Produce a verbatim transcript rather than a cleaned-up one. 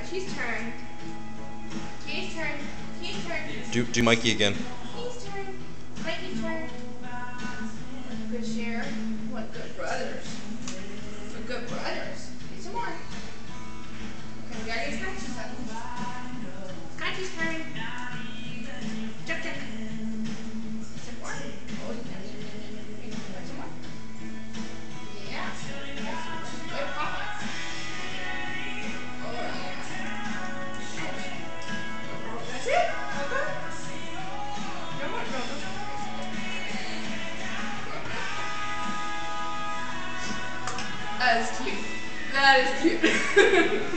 Keith's turn. Keith's turn. Keith's turn. Do do Mikey again. Keith's turn. Mikey's turn. What good share. What good brothers. What good brothers. Get some more. Okay, we gotta get Scratchy's turn. Scratchy's turn. Check, check. Some more. Oh, you can. Got some more. Yeah. Good pockets. Oh, yeah. That's it? Okay. No more, no, no. That is cute. That is cute.